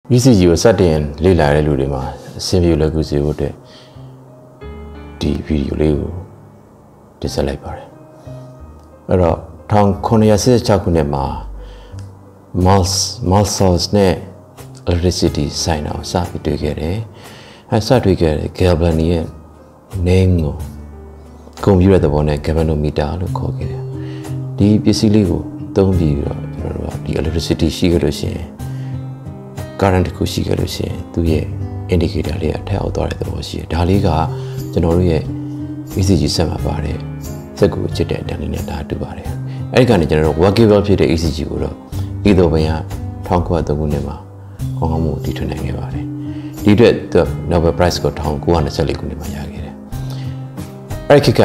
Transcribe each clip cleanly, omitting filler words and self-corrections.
ECG ကိုစတင်လေ့လာတဲ့လူတွေမှာအဆင်ပြေလွယ်ကူစေဖို့အတွက်ဒီဗီဒီယိုလေးကိုတင်ဆက်လိုက်ပါတယ်အဲ့တော့1986ခုနှစ်မှာ Malsource နဲ့ electricity ဆိုင်အောင်စပြီးတွေ့ခဲ့တယ်စတွေ့ခဲ့တဲ့ Galvani ရဲ့ name ကိုကွန်ပျူတာသဘောနဲ့ galvanometer လို့ခေါ်ခဲ့တယ်ဒီပစ္စည်းလေးကိုသုံးပြီးတော့ကျွန်တော်တို့ကဒီ electricity ရှိကြလို့ရှိရင်current ကိုရှိခဲ့လို့ရှိရင်သူရဲ့ indicator လေးကထက်အောက်သွားတဲ့သဘောရှိတယ်ဒါလေးကကျွန်တော်တို့ရဲ့ ECG စက်မှာပါတဲ့စက်ကိုချစ်တဲ့အတန်းလေးနဲ့ဒါတူပါတယ်အဲ့ဒီကနေကျွန်တော်တို့ workable ဖြစ်တဲ့ ECG ကိုတော့ဤသို့ပင်က1903ခုနှစ်မှာကောင်းကောင်းမှုတည်ထွင်နိုင်ခဲ့ပါတယ်ဒီအတွက် Nobel Prize ကို1924ခုနှစ်မှာရခဲ့တယ်အဲ့ဒီက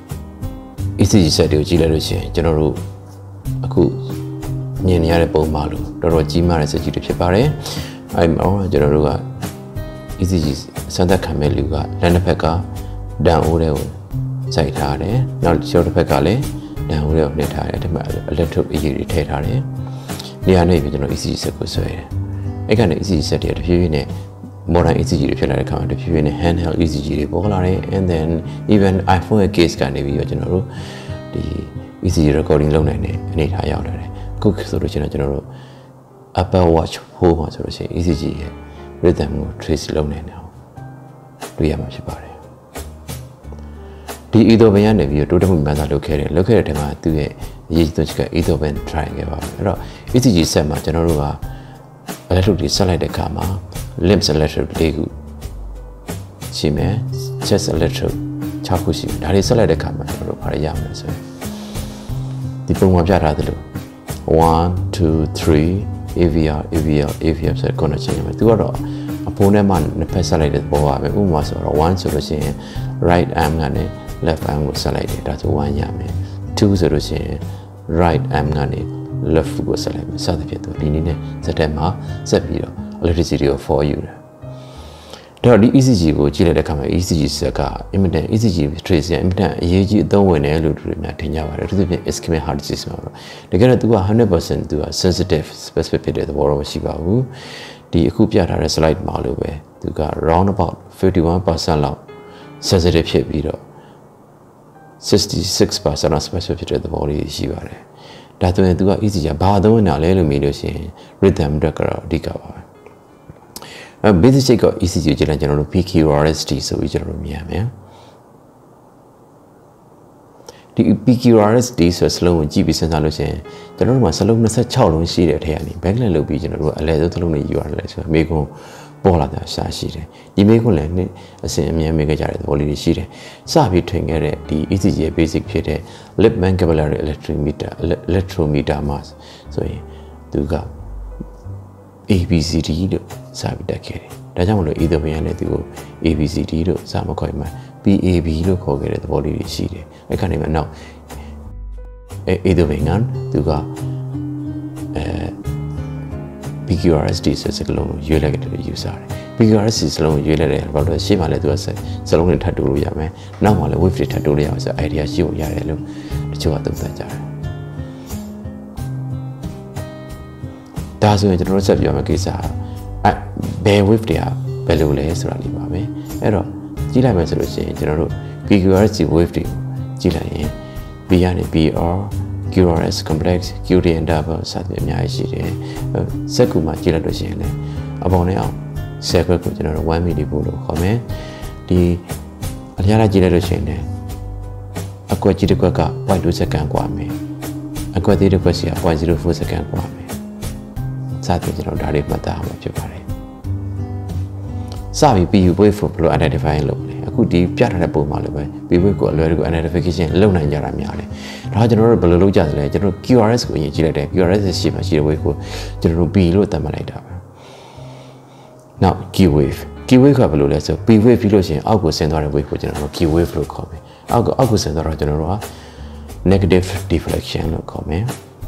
ECG စက်တွေကိုကြည့်လိုက်လို့ရှိရင်ကျွန်တော်တို့အခုမြင်နေရတဲ့ပုံမှန်လို့တော်တော်ကြီးမားတဲ့စက်ကြီးတွေဖြစ်ပါတယ်အဲ့မှာကျွန်တော်တို့က ECG စမ်းသပ်ခံမဲ့လူကလက်နှစ်ဖက်ကဒန်အိုးတွေကိုစိုက်ထားတယ်နောက်ကျောတစ်ဖက်ကလည်းဒန်အိုးတွေကိုနှိပ်ထားတယ်ဒီမှာ electrode အရေးတွေထည့်ထားတယ်နေရာနဲ့ပြီးကျွန်တော် ECG စက်ကိုဆွဲတယ်အဲ့ကနေ ECG စက်တွေတဖြည်းဖြည်းနဲ့ modern ECG တွေဖြစ်လာတဲ့အခါမှာတဖြည်းဖြည်းနဲ့ handheld ECG တွေပေါ်လာတယ် and then even iPhone ရဲ့ case ကနေပြီးတော့ကျွန်တော်တို့ဒီ ECG recording လုပ်နိုင်တဲ့အနေအထားရောက်လာတယ်အခုဆိုလို့ရှိရင်ကျွန်တော်တို့ Apple Watch 4မှာဆိုလို့ရှိရင် ECG ရဲ့ rhythm ကို trace လုပ်နိုင်တယ်တွေ့ရမှာဖြစ်ပါတယ်ဒီ Ethoben ကနေပြီးတော့တိုးတက်မှုမှန်သာလုပ်ခဲ့တဲ့ထဲမှာသူ့ရဲ့အရေးကြီးဆုံးချက်က Ethoben try ခဲ့ပါအဲ့တော့ ECG စက်မှာကျွန်တော်တို့က electrode တွေဆက်လိုက်တဲ့အခါမှာ limbs electrode လေးခုရှိမယ် chest electrode 6ခုရှိတယ်ဒါတွေဆက်လိုက်တဲ့အခါမှာကျွန်တော်တို့ဘာတွေရမလဲဆိုရင်ဒီပုံမှာပြထားသလို1 2 3 AVR ဆိုတဲ့ connection မှာသူကတော့အပေါ်နဲ့မှနှစ်ဖက်ဆက်လိုက်တဲ့ပေါ်ပါပဲဥပမာဆိုတော့1ဆိုလို့ရှိရင် right arm ကနေ left arm ကိုဆက်လိုက်တယ်ဒါဆို1ရမယ်2ဆိုလို့ရှိရင် right arm ကနေ left ကိုဆက်လိုက်မယ်စသဖြင့်သူဒီနည်းနဲ့စက်တက်မှာဆက်ပြီးတော့ electricity ကို for ယူတယ်တော့ဒီ ECG ကိုကြည့်လိုက်တဲ့အခါမှာ ECG စက်က imminent ECG trace ရ imminent အရေးကြီးအသုံးဝင်တယ်လို့သူတွေများထင်ကြပါတယ်သူတို့ ischemic heart disease မှာတော့တကယ်တော့သူက 100% သူက sensitive specific ဖြစ်တဲ့သဘောတော့မရှိပါဘူးဒီအခုပြထားတဲ့ slide မှာလို့ပဲသူက round about 51% လောက် sensitive ဖြစ်ပြီးတော့ 66% specific ဖြစ်တဲ့သဘောလေးရှိပါတယ်ဒါဆိုရင်သူက ECG ကဘာသုံးနေတာလဲလို့မေးလို့ရှိရင် rhythm အတွက်ကတော့အဓိကပါပဲbasic check က ECG ကိုကြည့်လိုက်ကျွန်တော်တို့ PQRST ဆိုပြီးကျွန်တော်တို့မြင်ရမယ်ဒီ PQRST ဆိုစလုံးကိုကြည့်ပြီးစဉ်းစားလို့ရှိရင်ကျွန်တော်တို့မှာစလုံး26လုံးရှိတဲ့အထက်ကနေ backlight လုပ်ပြီးကျွန်တော်တို့ကအလဲဆုံးစလုံးတွေယူရတယ်ဆိုတော့မိကုံပေါ်လာတာရှာရှိတယ်ဒီမိကုံလည်းနှစ်အစဉ်အမြဲမိခဲ့ကြတဲ့သဘောလေးတွေရှိတယ်စပြီးထွင်ခဲ့တဲ့ဒီ ECG ရဲ့ basic ဖြစ်တဲ့ lip mancapillary electrometer မှာဆိုရင်သူကABCD လို့စာပြီးတက်ခဲ့တယ်။ဒါကြောင့်မလို့ Ethoben နဲ့သူကို ABCD လို့စာမခေါ်မှ PAB လို့ခေါ်ခဲ့တဲ့သဘောလေးတွေရှိတယ်။အဲ့ခါနေမှာနောက်Ethoben ကသူကPQRST ဆိုတဲ့စကားလုံးကိုရွေးလိုက်တဲ့ယူဆတယ်။ PQRST စလုံးကိုရွေးလိုက်တဲ့ဘာလို့လဲရှေ့မှာလည်းသူကစလုံးတွေထပ်တိုးလို့ရမယ်။နောက်မှာလည်း wave တွေထပ်တိုးလို့ရအောင်ဆို idea ရှိဖို့ရတယ်လို့တချို့ကသုံးသပ်ကြတယ်။ဒါဆိုရင်ကျွန်တော်တို့ဆက်ပြောမယ့်ကိစ္စဘယ် wave တွေကဘယ်လိုလဲဆိုတာလေးပါပဲအဲ့တော့ကြည့်လိုက်မယ်ဆိုလို့ရှိရင်ကျွန်တော်တို့ PQRS wave တွေကြည့်လိုက်ရင် B ကနေ BR QRS complex QD and double စသဖြင့်အများကြီးရှိတယ်စက်ကူမှာကြည့်လိုက်လို့ရှိရင်လည်းအပေါင်းနဲ့အောင်ဆယ်ခွက်ကိုကျွန်တော်တို့1 millivolt လို့ခေါ်မယ်ဒီအလျားလိုက်ကြည့်လိုက်လို့ရှိရင်လည်းအကွက်ကြီးတစ်ကွက်က 0.2 second กว่าမယ်အကွက်သေးတစ်ကွက်စီက 0.04 second กว่าမယ်စသဖြင့်ကျွန်တော်ဒါလေးမှတ်သားအောင်ဖြစ်ပါတယ်စပြီး PU wave ကိုဘယ်လို identify လုပ်လဲအခုဒီပြထားတဲ့ပုံမှာလည်းပဲ PU wave ကိုအလွယ်တကူ identification လုပ်နိုင်ကြတာများတယ်ဒါကကျွန်တော်တို့ဘယ်လိုလုပ်ကြသလဲကျွန်တော် QRS ကိုအရင်ကြည့်လိုက်တယ် QRS ရှိမှရှိတဲ့ wave ကိုကျွန်တော်တို့ P လို့သတ်မှတ်လိုက်တာပဲနောက် Q wave ကဘယ်လိုလဲဆို P wave ပြီးလို့ရှိရင်အောက်ကိုဆင်းသွားတဲ့ wave ကိုကျွန်တော်တို့ Q wave လို့ခေါ်မယ်အောက်ကိုဆင်းသွားတော့ကျွန်တော်တို့က negative deflection လို့ခေါ်မယ်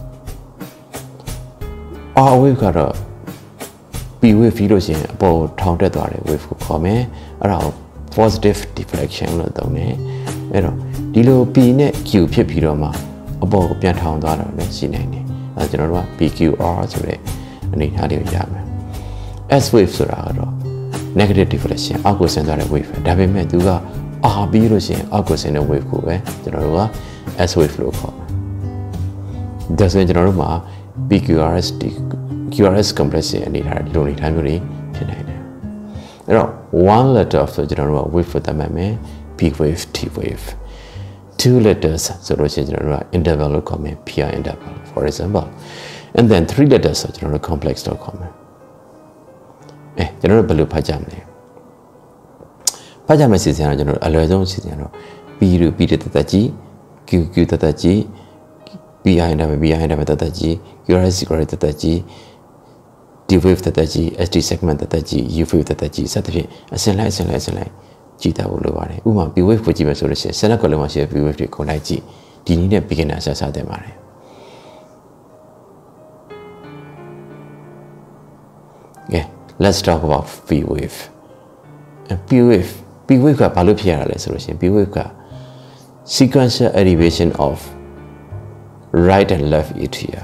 wave ကတော့ P wave ပြီးလို့ရှိရင်အပေါ်ထောင်တက်သွားတဲ့ wave ကိုခေါ်မယ်အဲ့ဒါကို positive deflection လို့သုံးတယ်အဲ့တော့ဒီလို P နဲ့ Q ဖြစ်ပြီးတော့မှအပေါ်ကိုပြန်ထောင်သွားတာလည်းရှိနိုင်တယ်အဲကျွန်တော်တို့က PQR ဆိုတဲ့အနေအထားလေးကိုရမယ် S wave ဆိုတာကတော့ negative deflection အောက်ကိုဆင်းသွားတဲ့ wave ပဲဒါပေမဲ့သူကအားပြီးလို့ရှိရင်အောက်ကိုဆင်းတဲ့ wave ကိုပဲကျွန်တော်တို့က S wave လို့ခေါ်တယ်ဒါဆိုရင်ကျွန်တော်တို့မှာ PQRS QRS complex ရဲ့အနေထားလိုနေထားမျိုးတွေဖြစ်နိုင်တယ်အဲ့တော့ one letter ဆိုကျွန်တော်တို့က wave သတ်မှတ်မယ် P wave T wave two letters ဆိုလို့ရှိရင်ကျွန်တော်တို့က interval လို့ခေါ်မယ် PR interval for example and then three letters ဆိုကျွန်တော်တို့ complex လို့ခေါ်မယ်ကျွန်တော်တို့ဘယ်လိုဖတ်ကြမလဲဖတ်ကြမယ့်စီစဉ်ကတော့ကျွန်တော်တို့အလွယ်ဆုံးစီစဉ်တော့ P တို့ P တက်တက်ကြီး Q Q တက်တက်ကြီး BI နဲ့ BI နဲ့တက်တက်ကြီး QRS တက်တက်ကြီး D wave တက်တက်ကြီး SD segment တက်တက်ကြီး U wave တက်တက်ကြီးစသဖြင့်အစဉ်လိုက်ကြည့်တာဖို့လိုပါတယ်ဥပမာ P wave ကိုကြည့်မယ်ဆိုလို့ရှိရင် select ကလုံးမှာရှိတဲ့ P wave တွေကိုလိုက်ကြည့်ဒီနည်းနဲ့ beginner ဆက်စားတင်ပါတယ်Let's talk about P wave. P wave ကဘာလို့ဖြစ်ရတာလဲဆိုလို့ရှိရင် P wave က sequential elevation of right and left atria.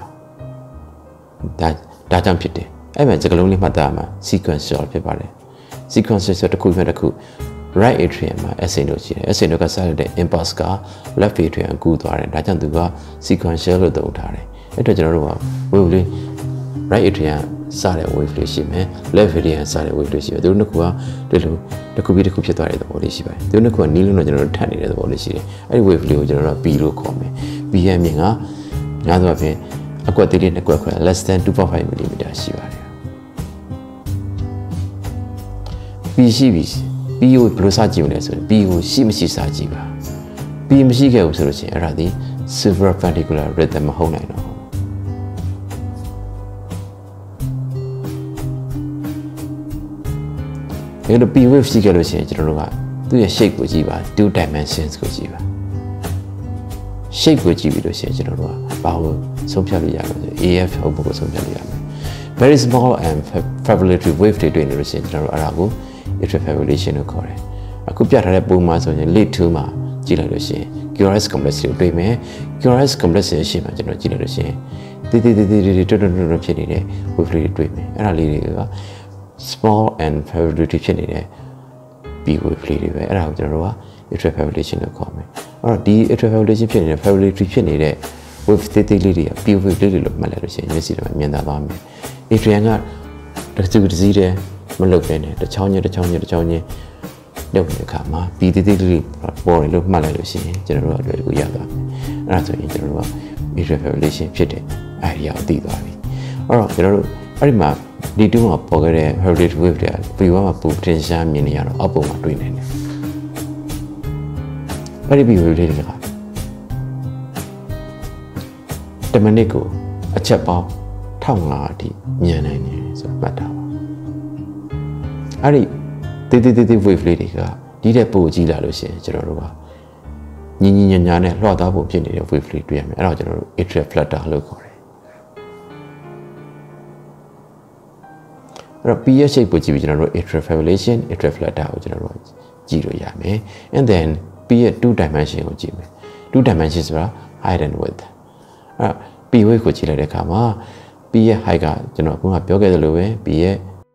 ဒါကြောင့်ဖြစ်တယ်။အဲ့မှာစကားလုံးလေးမှတ်သားမှာ sequential ဖြစ်ပါတယ်။ sequential ဆိုတစ်ခုမှတစ်ခု right atrium မှာ SA လို့ရှိတယ်။ SA တို့ကစတဲ့ impulse က left atrium ကူးသွားတယ်။ဒါကြောင့်သူက sequential လို့သုံးထားတယ်။အဲ့တော့ကျွန်တော်တို့က wave လေး right atrium စတဲ့ wave လေးရှိမယ် left atrium စတဲ့ wave လေးရှိမယ်သူတို့နှစ်ခုကဒီလိုတစ်ခုပြီးတစ်ခုဖြစ်သွားတဲ့သဘောလေးရှိပါတယ်သူတို့နှစ်ခုကနီးလုံးတော့ကျွန်တော်တို့ထပ်နေတဲ့သဘောလေးရှိတယ်အဲ့ဒီ wave လေးကိုကျွန်တော်တို့က B လို့ခေါ်မယ် B ရဲ့အမြင့်ကများသောအားဖြင့်အကွက်သေးလေးနှစ်ကွက်ခွဲ less than 2.5 mm ရှိပါတယ် B ရှိပြီ B ကိုဘယ်လိုစကြည့်မလဲဆိုရင် B ကိုရှိမရှိစကြည့်ပါ B မရှိခဲ့ဘူးဆိုလို့ရှိရင်အဲ့ဒါဒီ supraventricular rhythm မဟုတ်နိုင်တော့ဒီလို P wave ရှိခဲ့လို့ရှိရင်ကျွန်တော်တို့ကသူ့ရဲ့ shape ကိုကြည့်ပါ two dimensions ကိုကြည့်ပါ shape ကိုကြည့်ပြီးလို့ရှိရင်ကျွန်တော်တို့ကဘာလို့ဆုံးဖြတ်လို့ရလဲဆို AF ဟုတ်ဖို့ကိုဆုံးဖြတ်လို့ရမယ် very small and fibrillary wave တွေတွေ့နေလို့ရှိရင်ကျွန်တော်တို့အဲ့ဒါကို atrial fibrillation လို့ခေါ်တယ်အခုပြထားတဲ့ပုံမှာဆိုရင် lead 2မှာကြည့်လိုက်လို့ရှိရင် QRS complex ကိုတွေ့မယ် QRS complex ရဲ့ရှေ့မှာကျွန်တော်ကြည့်လိုက်လို့ရှိရင်တေးတွတ်ဖြစ်နေတဲ့ wave တွေတွေ့မယ်အဲ့ဒါလေးတွေက small and fibrillary ဖြစ်နေတဲ့ B wave လေးတွေပဲအဲ့ဒါကိုကျွန်တော်တို့က atrial fibrillation လို့ခေါ်မယ်အဲ့တော့ဒီ atrial fibrillation ဖြစ်နေတဲ့ fibrillary ဖြစ်နေတဲ့ wave သေးသေးလေးတွေက B wave လေးတွေလို့မှတ်လိုက်လို့ရှိရင်မျက်စိထဲမှာမြင်သာသွားမယ် atrium ကတစ်စုတစ်စည်းတည်းမလုပ်ဘဲနဲ့တစ်ချောင်းချင်းလုပ်တဲ့အခါမှာ B သေးသေးလေးပေါ်တယ်လို့မှတ်လိုက်လို့ရှိရင်ကျွန်တော်တို့အတွေ့အကြုံရသွားမယ်အဲ့ဒါဆိုရင်ကျွန်တော်တို့က atrial fibrillation ဖြစ်တဲ့ idea ကိုသိသွားပြီအဲ့တော့ကျွန်တော်တို့အဲ့ဒီမှာဒီတူးမှာပေါ်ခဲ့တဲ့ fibrillary wave တွေက B1 မှာပူတင်ရှားမြင်နေရတော့အောက်ပုံမှာတွေ့နေတယ်အဲ့ဒီ B wave တွေကတမိနစ်ကိုအချက်ပေါင်း1500အထိမြန်နိုင်တယ်ဆိုမှတ်တာပါအဲ့ဒီတေး wave လေးတွေကဒီတဲ့ပိုကြီးလာလို့ရှိရင်ကျွန်တော်တို့ကညညာနဲ့လွှတ်သွားဖို့ဖြစ်နေတဲ့ wave လေးတွေ့ရမယ်အဲ့တော့ကျွန်တော်တို့ atrial flutter လို့ခေါ်တယ်အဲ့တော့ P ရဲ့ shape ကိုကြည့်ပြီးကျွန်တော်တို့ atrial fibrillation atrial flutter ကိုကျွန်တော်တို့ကြည့်လို့ရမယ် and then P ရဲ့ two dimension ကိုကြည့်မယ် two dimension ဆိုတာ height and width အဲ့ P wave ကိုကြည့်လိုက်တဲ့အခါမှာ P ရဲ့ height ကကျွန်တော်အခုကပြောခဲ့သလိုပဲ P ရဲ့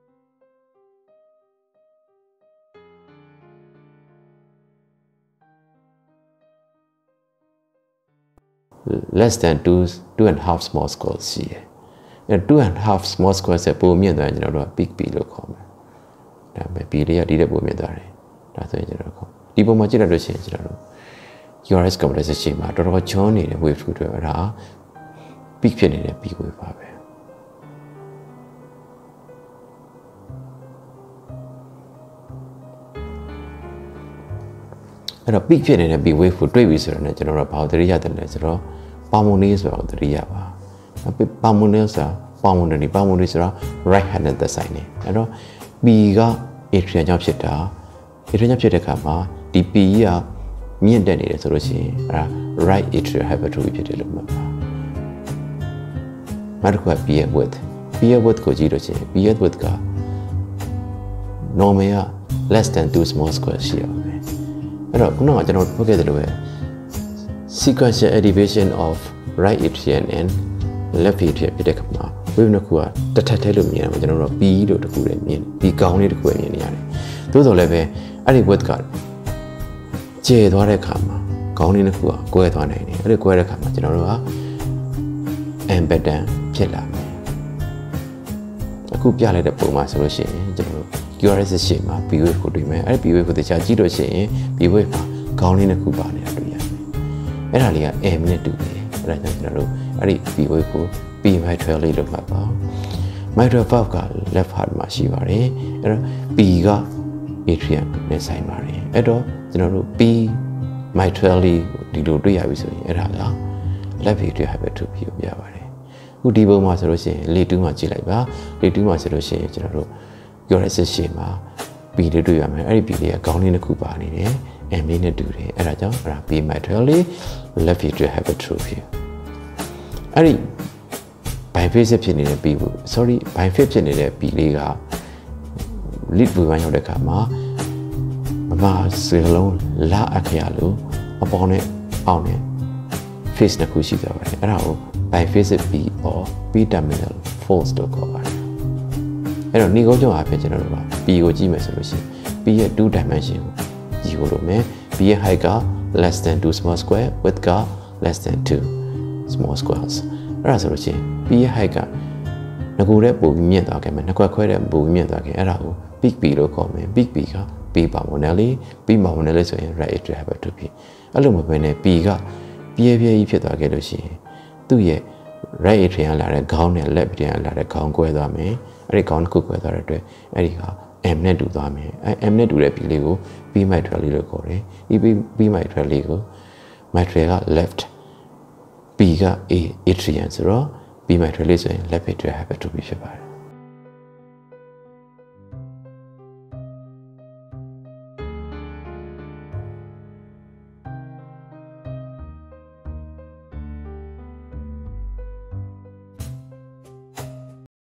less than 2.5 small squares ရှိတယ်2.5 small squares ဆက်ပိုမြင့်သွားရင်ကျွန်တော်တို့က big P လို့ခေါ်မယ်ဒါပေမဲ့ P လေးကဒီတဲ့ပိုမြင့်သွားတယ်ဒါဆိုရင်ကျွန်တော်တို့ဒီပုံမှာကြည့်လိုက်လို့ရှိရင်ကျွန်တော်တို့ QRS complex ရှိမှာတော်တော်ချွန်းနေတဲ့ wave တွေတွေ့ရတာ big ဖြစ်နေတဲ့ P wave ပါပဲအဲ့တော့ peak ဖြစ်နေတဲ့ P wave ကိုတွေ့ပြီဆိုတော့ကျွန်တော်တို့ဘာလို့သတိရတယ်လဲဆိုတော့ pulmonary ဆိုတာကိုသတိရပါpulmonary ဆိုတာ pulmonary ဆိုတာ right hand နဲ့သက်ဆိုင်နေအဲ့တော့ P က atrium ကြောင့်ဖြစ်တာ atrium ကြောင့်ဖြစ်တဲ့အခါမှာဒီ P ကမြင့်တက်နေတယ်ဆိုလို့ရှိရင်အဲ့ဒါ right atrial hypertrophy ဖြစ်တယ်လို့မှတ်ပါနောက်တစ်ခုက P ရဲ့ width ကိုကြည့်လို့ရှိရင် P ရဲ့ width က normal က less than 2 small square ရှိရမယ်အဲ့တော့ခုနကကျွန်တော်ပြောခဲ့သလိုပဲ sequential elevation of right atrium and left atrium ဖြစ်တဲ့အခါမှာ wave နှစ်ခုကတစ်ထပ်ထဲလို့မြင်ရမှာကျွန်တော်တို့ P လို့တစ်ခုလည်းမြင် P ကောင်းလေးတစ်ခုလည်းမြင်နေရတယ်သို့တော်လည်းပဲအဲ့ဒီ width ကကျေသွားတဲ့အခါမှာကောင်းလေးနှစ်ခုကကွဲသွားနိုင်တယ်အဲ့ဒီကွဲတဲ့အခါမှာကျွန်တော်တို့က embedment ဖြစ်လာမယ်အခုပြလိုက်တဲ့ပုံမှာဆိုလို့ရှိရင်ကျွန်တော်တို့ QRS ရှေ့မှာ P wave ကိုတွေ့မယ်အဲ့ဒီ P wave ကိုတခြားကြည့်လို့ရှိရင် P wave မှာကောင်းလေးနှစ်ခုပါနေတာတွေ့ရမယ်အဲ့ဒါလေးက M နဲ့တူတယ်အဲ့ဒါကြောင့်ကျွန်တော်တို့အဲ့ဒီ P wave ကို P mitral လေးလို့မှတ်ပါ mitral valve က left heart မှာရှိပါတယ်အဲ့တော့ P က atrium နဲ့ဆိုင်ပါတယ်အဲ့တော့ကျွန်တော်တို့ P mitral လေးဒီလိုတွေ့ရပြီဆိုရင်အဲ့ဒါက left atrial hypertrophy ကိုပြပါတယ်အခုဒီပုံမှာဆိုလို့ရှိရင်လေတူးမှာကြည့်လိုက်ပါလေတူးမှာဆိုလို့ရှိရင်ကျွန်တော်တို့ QRS ရှေ့မှာ P လေးတွေ့ရမယ်အဲ့ဒီ P လေးကခေါင်းလေးတစ်ခုပါနေတယ် M လေးနဲ့တူတယ်အဲ့ဒါကြောင့်အဲ့ဒါ P mitral လေး left atrial hypertrophy အဲ့ဒီ biphasic ဖြစ်နေတဲ့ P biphasic ဖြစ်နေတဲ့ P လေးက lead ဝေပိုင်းရောက်တဲ့အခါမှာမမစေလုံးလာအခရာလို့အပေါ်နဲ့အောက်နဲ့ face နှစ်ခုရှိကြပါတယ်အဲ့ဒါကို biphasic P or P terminal force လို့ခေါ်ပါတယ်အဲ့တော့ညီကုန်းကြောင့်အဖြစ်ကျွန်တော်တို့က P ကိုကြည့်မယ်ဆိုလို့ရှိရင် P ရဲ့ 2 dimension ကိုကြည့်လို့မယ် P ရဲ့ height က less than 2 small square width က less than 2 small squares အဲ့ဒါဆိုလို့ရှိရင် P ရဲ့ height ကငကိုတဲ့ပုံပြီးမြင့်သွားခဲ့မယ်နှစ်ခွက်ခွဲတဲ့ပုံပြီးမြင့်သွားခဲ့အဲ့ဒါကို peak P လို့ခေါ်မယ် peak P က P pulmonary P pulmonary ဆိုရင် right atrial hypertrophy အဲ့လိုမပဲနဲ့ P ကပြည့်ကြီးဖြစ်သွားခဲ့လို့ရှိရင်သူ့ရဲ့ right atrium လာတဲ့ခေါင်းနဲ့ left atrium လာတဲ့ခေါင်းကွဲသွားမယ်အဲ့ဒီခေါင်းတစ်ခုကွဲသွားတဲ့အတွက်အဲ့ဒီဟာ M နဲ့တူသွားမယ်အဲ့ M နဲ့တူတဲ့ P လေးကို P mitral လေးလို့ခေါ်တယ်ဒီ P mitral လေးကို mitral က left P က atrium ဆိုတော့ P mitral လေးဆိုရင် left atrial hypertrophy ဖြစ်ပါတယ်